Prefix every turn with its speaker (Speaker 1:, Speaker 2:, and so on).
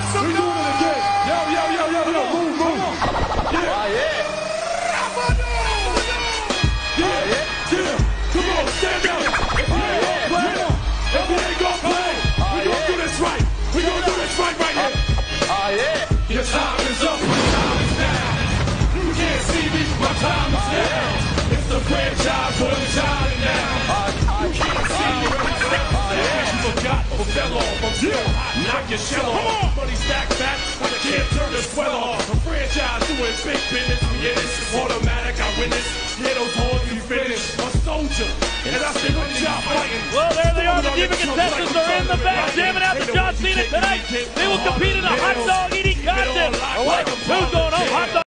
Speaker 1: We doing it again. Yo, move. Yeah. Yeah. Come on, stand up. If you ain't gonna play, we gonna do this right. We gonna do this right here. Your time is up, my time is now. You can't see me, my time is now. It's the franchise, put them shining now. You can't see me, my time is now. You forgot or fell off, I'm still hot, knock your shell off. Money stack back, but I can't turn the swell off. A franchise doing big business, we in this. Automatic, I win this. Yeah, those hoes be finished. A soldier, and I still on job fighting.
Speaker 2: Well, there they are, the Diva contestants are in the back, jamming out to John Cena tonight. They will compete in a hot dog eating contest. Who's going home? Hot dog.